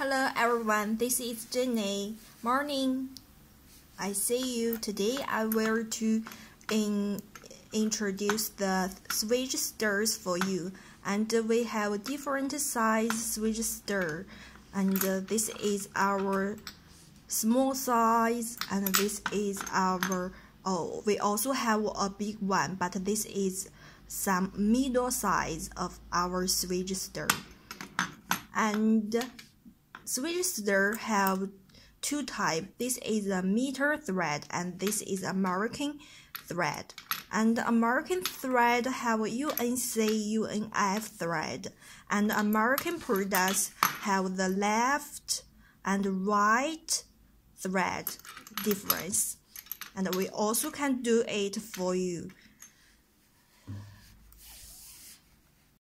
Hello everyone, this is Jenny. Morning. I see you. Today I will to introduce the swage stirrers for you, and we have different size swage stir, and this is our small size, and this is our we also have a big one, but this is some middle size of our swage stir. And swage stir have two types. This is a meter thread and this is American thread. And American thread have UNC, UNF thread. And American products have the left and right thread difference. And we also can do it for you.